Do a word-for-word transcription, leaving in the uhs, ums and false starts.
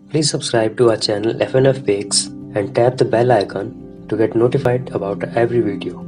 Please subscribe to our channel FnFPicks and tap the bell icon to get notified about every video.